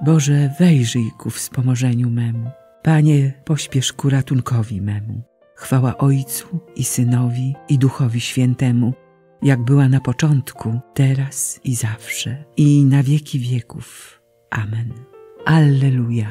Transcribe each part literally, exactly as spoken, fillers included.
Boże, wejrzyj ku wspomożeniu memu. Panie, pośpiesz ku ratunkowi memu. Chwała Ojcu i Synowi i Duchowi Świętemu, jak była na początku, teraz i zawsze, i na wieki wieków. Amen. Alleluja.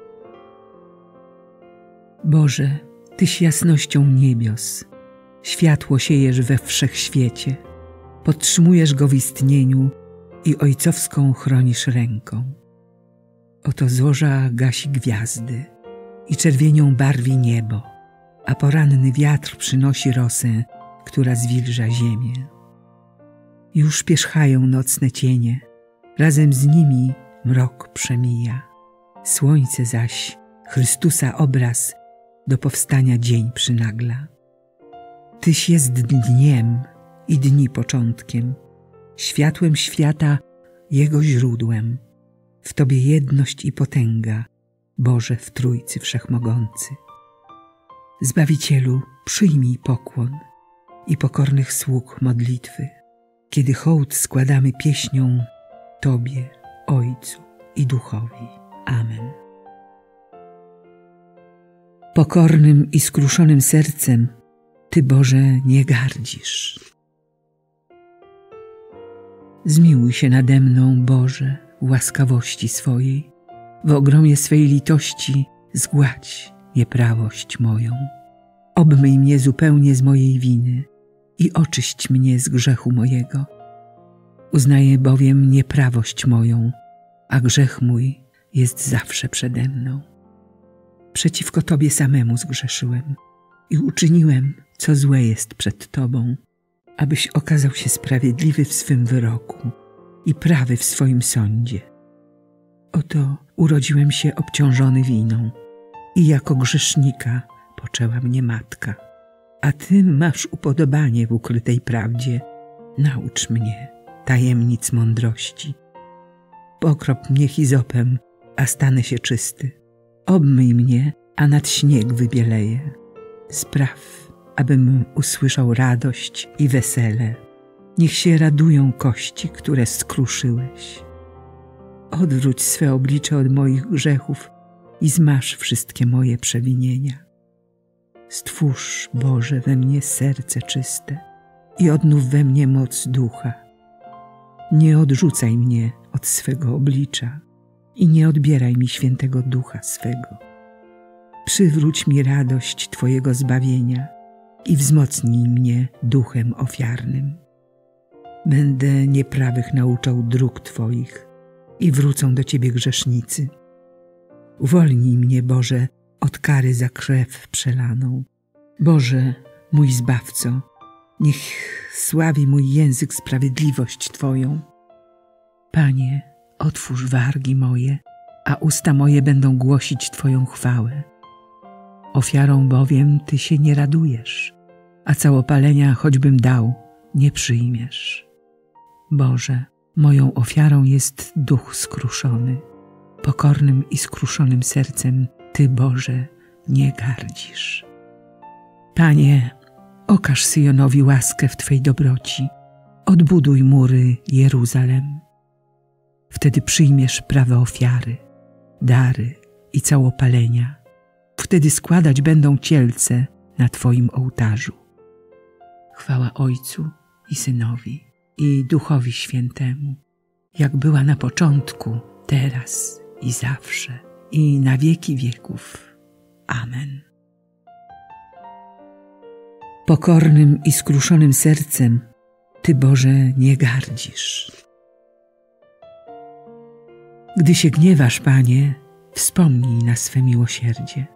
Boże, Tyś jasnością niebios, światło siejesz we wszechświecie, podtrzymujesz go w istnieniu i ojcowską chronisz ręką. Oto zorza gasi gwiazdy i czerwienią barwi niebo, a poranny wiatr przynosi rosę, która zwilża ziemię. Już pierzchają nocne cienie, razem z nimi mrok przemija. Słońce zaś, Chrystusa obraz, do powstania dzień przynagla. Tyś jest dniem i dni początkiem, światłem świata, Jego źródłem. W Tobie jedność i potęga, Boże w Trójcy Wszechmogący. Zbawicielu, przyjmij pokłon i pokornych sług modlitwy, kiedy hołd składamy pieśnią Tobie, Ojcu i Duchowi. Amen. Pokornym i skruszonym sercem Ty, Boże, nie gardzisz. Zmiłuj się nade mną, Boże, w łaskawości swojej. W ogromie swej litości zgładź nieprawość moją. Obmyj mnie zupełnie z mojej winy i oczyść mnie z grzechu mojego. Uznaję bowiem nieprawość moją, a grzech mój jest zawsze przede mną. Przeciwko Tobie samemu zgrzeszyłem i uczyniłem, co złe jest przed Tobą, abyś okazał się sprawiedliwy w swym wyroku i prawy w swoim sądzie. Oto urodziłem się obciążony winą i jako grzesznika poczęła mnie matka. A Ty masz upodobanie w ukrytej prawdzie. Naucz mnie tajemnic mądrości. Pokrop mnie hizopem, a stanę się czysty. Obmyj mnie, a nad śnieg wybieleję. Spraw, abym usłyszał radość i wesele. Niech się radują kości, które skruszyłeś. Odwróć swe oblicze od moich grzechów i zmaż wszystkie moje przewinienia. Stwórz, Boże, we mnie serce czyste i odnów we mnie moc ducha. Nie odrzucaj mnie od swego oblicza i nie odbieraj mi świętego ducha swego. Przywróć mi radość Twojego zbawienia i wzmocnij mnie duchem ofiarnym. Będę nieprawych nauczał dróg Twoich i wrócą do Ciebie grzesznicy. Uwolnij mnie, Boże, od kary za krew przelaną. Boże, mój Zbawco, niech sławi mój język sprawiedliwość Twoją. Panie, otwórz wargi moje, a usta moje będą głosić Twoją chwałę. Ofiarą bowiem Ty się nie radujesz, a całopalenia choćbym dał, nie przyjmiesz. Boże, moją ofiarą jest duch skruszony. Pokornym i skruszonym sercem Ty, Boże, nie gardzisz. Panie, okaż Syjonowi łaskę w Twej dobroci. Odbuduj mury Jeruzalem. Wtedy przyjmiesz prawe ofiary, dary i całopalenia. Wtedy składać będą cielce na Twoim ołtarzu. Chwała Ojcu i Synowi i Duchowi Świętemu, jak była na początku, teraz i zawsze, i na wieki wieków. Amen. Pokornym i skruszonym sercem Ty, Boże, nie gardzisz. Gdy się gniewasz, Panie, wspomnij na swe miłosierdzie.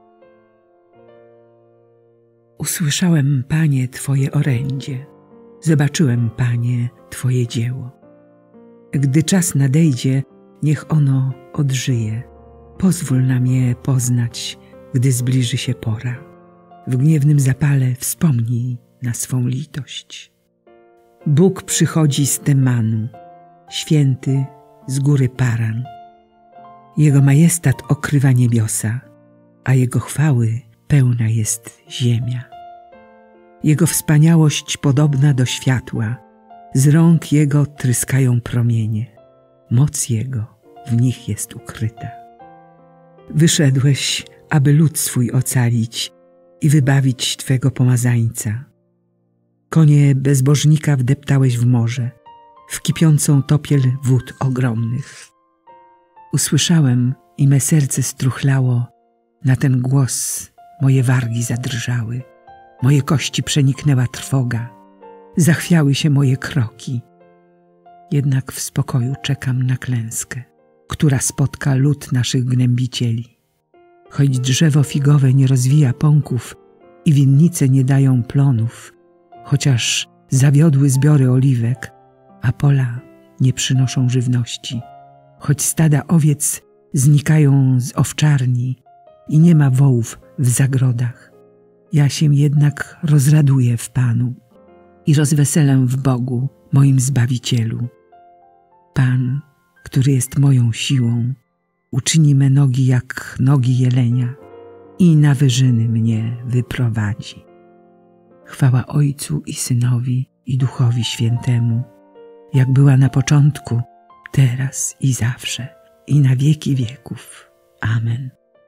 Usłyszałem, Panie, Twoje orędzie, zobaczyłem, Panie, Twoje dzieło. Gdy czas nadejdzie, niech ono odżyje. Pozwól nam je poznać, gdy zbliży się pora. W gniewnym zapale wspomnij na swą litość. Bóg przychodzi z Temanu, święty z góry Paran. Jego majestat okrywa niebiosa, a Jego chwały pełna jest ziemia. Jego wspaniałość podobna do światła, z rąk Jego tryskają promienie. Moc Jego w nich jest ukryta. Wyszedłeś, aby lud swój ocalić i wybawić Twego pomazańca. Konie bezbożnika wdeptałeś w morze, w kipiącą topiel wód ogromnych. Usłyszałem i me serce struchlało, na ten głos moje wargi zadrżały, moje kości przeniknęła trwoga, zachwiały się moje kroki. Jednak w spokoju czekam na klęskę, która spotka lud naszych gnębicieli. Choć drzewo figowe nie rozwija pąków i winnice nie dają plonów, chociaż zawiodły zbiory oliwek, a pola nie przynoszą żywności, choć stada owiec znikają z owczarni i nie ma wołów w zagrodach, ja się jednak rozraduję w Panu i rozweselę w Bogu, moim Zbawicielu. Pan, który jest moją siłą, uczyni me nogi jak nogi jelenia i na wyżyny mnie wyprowadzi. Chwała Ojcu i Synowi i Duchowi Świętemu, jak była na początku, teraz i zawsze, i na wieki wieków. Amen.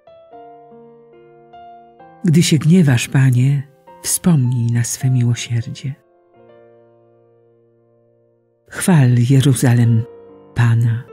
Gdy się gniewasz, Panie, wspomnij na swe miłosierdzie. Chwal Jeruzalem Pana.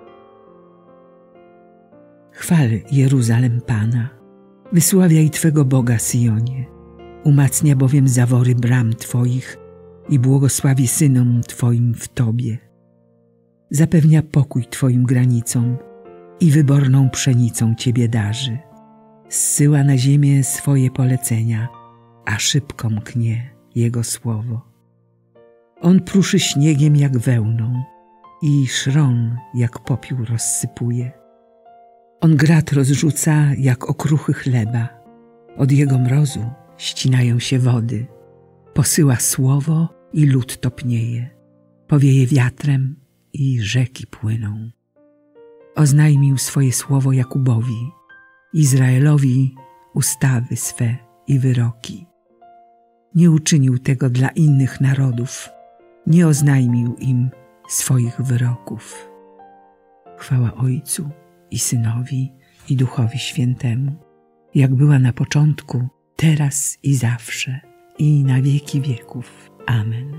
Chwal Jeruzalem Pana. Wysławiaj Twego Boga, Syjonie. Umacnia bowiem zawory bram Twoich i błogosławi synom Twoim w Tobie. Zapewnia pokój Twoim granicom i wyborną pszenicą Ciebie darzy. Zsyła na ziemię swoje polecenia, a szybko mknie Jego słowo. On pruszy śniegiem jak wełną i szron jak popiół rozsypuje. On grat rozrzuca jak okruchy chleba. Od Jego mrozu ścinają się wody. Posyła słowo i lód topnieje. Powieje wiatrem i rzeki płyną. Oznajmił swoje słowo Jakubowi, Izraelowi ustawy swe i wyroki. Nie uczynił tego dla innych narodów, nie oznajmił im swoich wyroków. Chwała Ojcu i Synowi i Duchowi Świętemu, jak była na początku, teraz i zawsze, i na wieki wieków. Amen.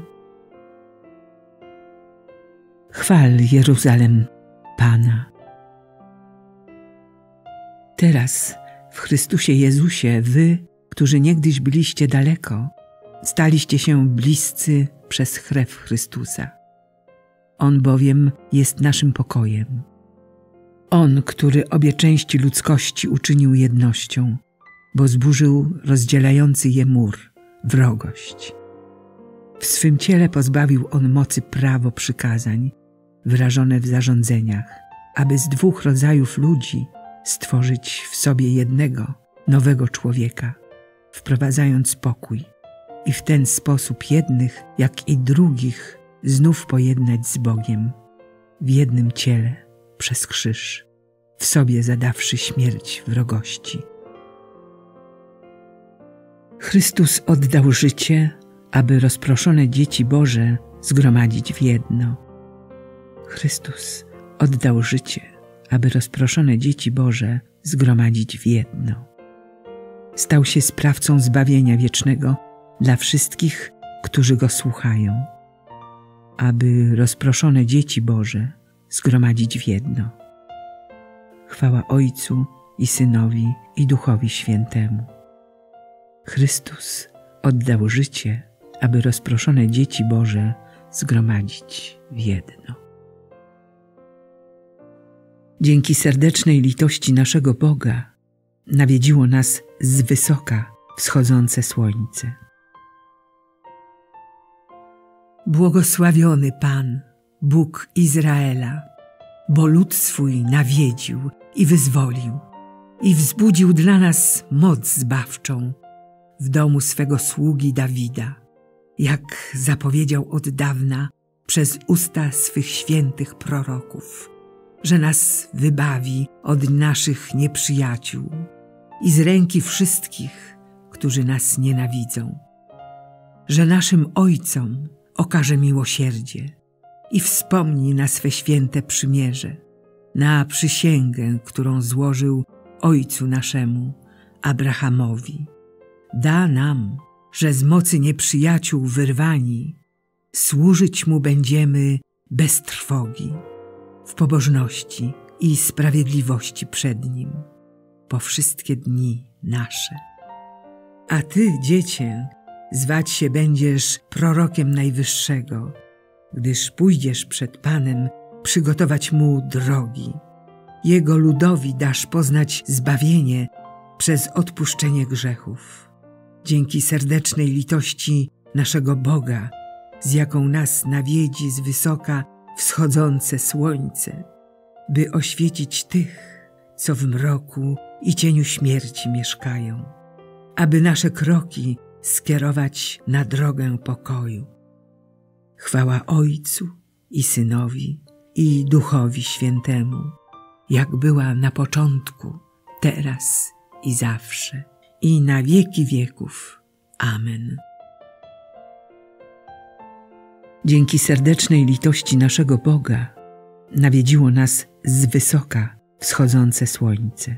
Chwal Jeruzalem Pana. Teraz w Chrystusie Jezusie wy, którzy niegdyś byliście daleko, staliście się bliscy przez krew Chrystusa. On bowiem jest naszym pokojem. On, który obie części ludzkości uczynił jednością, bo zburzył rozdzielający je mur, wrogość. W swym ciele pozbawił on mocy prawo przykazań, wyrażone w zarządzeniach, aby z dwóch rodzajów ludzi stworzyć w sobie jednego, nowego człowieka, wprowadzając pokój i w ten sposób jednych, jak i drugich znów pojednać z Bogiem w jednym ciele przez krzyż, w sobie zadawszy śmierć wrogości. Chrystus oddał życie, aby rozproszone dzieci Boże zgromadzić w jedno. Chrystus oddał życie, aby rozproszone dzieci Boże zgromadzić w jedno. Stał się sprawcą zbawienia wiecznego dla wszystkich, którzy Go słuchają, aby rozproszone dzieci Boże zgromadzić w jedno. Chwała Ojcu i Synowi i Duchowi Świętemu. Chrystus oddał życie, aby rozproszone dzieci Boże zgromadzić w jedno. Dzięki serdecznej litości naszego Boga nawiedziło nas z wysoka wschodzące słońce. Błogosławiony Pan, Bóg Izraela, bo lud swój nawiedził i wyzwolił i wzbudził dla nas moc zbawczą w domu swego sługi Dawida, jak zapowiedział od dawna przez usta swych świętych proroków, że nas wybawi od naszych nieprzyjaciół i z ręki wszystkich, którzy nas nienawidzą, że naszym ojcom okaże miłosierdzie i wspomni na swe święte przymierze, na przysięgę, którą złożył ojcu naszemu, Abrahamowi. Da nam, że z mocy nieprzyjaciół wyrwani, służyć Mu będziemy bez trwogi, w pobożności i sprawiedliwości przed Nim, po wszystkie dni nasze. A Ty, Dziecię, zwać się będziesz prorokiem Najwyższego, gdyż pójdziesz przed Panem przygotować Mu drogi. Jego ludowi dasz poznać zbawienie przez odpuszczenie grzechów. Dzięki serdecznej litości naszego Boga, z jaką nas nawiedzi z wysoka wschodzące słońce, by oświecić tych, co w mroku i cieniu śmierci mieszkają, aby nasze kroki skierować na drogę pokoju. Chwała Ojcu i Synowi i Duchowi Świętemu, jak była na początku, teraz i zawsze, i na wieki wieków. Amen. Dzięki serdecznej litości naszego Boga nawiedziło nas z wysoka wschodzące słońce.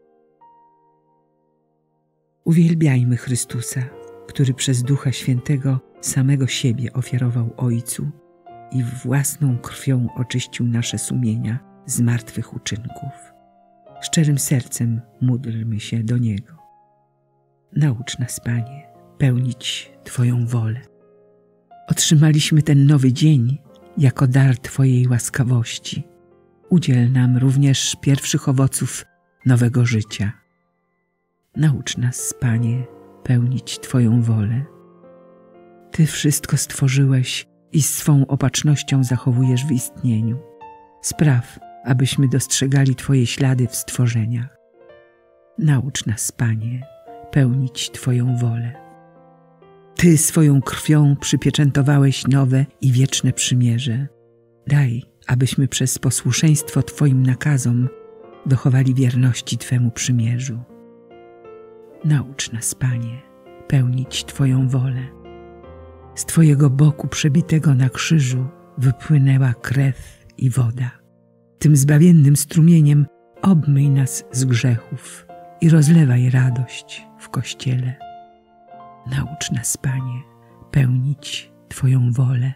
Uwielbiajmy Chrystusa, który przez Ducha Świętego samego siebie ofiarował Ojcu i własną krwią oczyścił nasze sumienia z martwych uczynków. Szczerym sercem módlmy się do Niego. Naucz nas, Panie, pełnić Twoją wolę. Otrzymaliśmy ten nowy dzień jako dar Twojej łaskawości. Udziel nam również pierwszych owoców nowego życia. Naucz nas, Panie, pełnić Twoją wolę. Ty wszystko stworzyłeś i swą opatrznością zachowujesz w istnieniu. Spraw, abyśmy dostrzegali Twoje ślady w stworzeniach. Naucz nas, Panie, pełnić Twoją wolę. Ty swoją krwią przypieczętowałeś nowe i wieczne przymierze. Daj, abyśmy przez posłuszeństwo Twoim nakazom dochowali wierności Twemu przymierzu. Naucz nas, Panie, pełnić Twoją wolę. Z Twojego boku przebitego na krzyżu wypłynęła krew i woda. Tym zbawiennym strumieniem obmyj nas z grzechów i rozlewaj radość w Kościele. Naucz nas, Panie, pełnić Twoją wolę.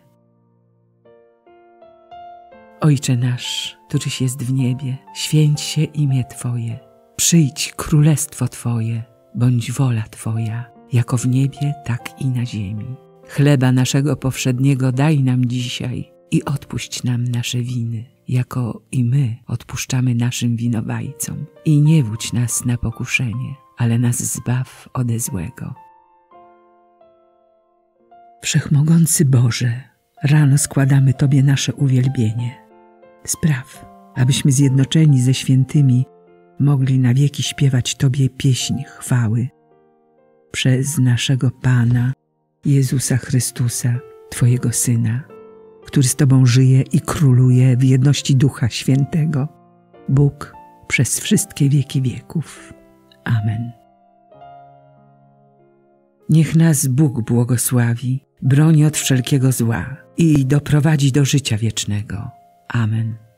Ojcze nasz, któryś jest w niebie, święć się imię Twoje. Przyjdź królestwo Twoje, bądź wola Twoja, jako w niebie, tak i na ziemi. Chleba naszego powszedniego daj nam dzisiaj i odpuść nam nasze winy, jako i my odpuszczamy naszym winowajcom. I nie wódź nas na pokuszenie, ale nas zbaw ode złego. Wszechmogący Boże, rano składamy Tobie nasze uwielbienie. Spraw, abyśmy zjednoczeni ze świętymi mogli na wieki śpiewać Tobie pieśń chwały. Przez naszego Pana, Jezusa Chrystusa, Twojego Syna, który z Tobą żyje i króluje w jedności Ducha Świętego, Bóg przez wszystkie wieki wieków. Amen. Niech nas Bóg błogosławi, broni od wszelkiego zła i doprowadzi do życia wiecznego. Amen.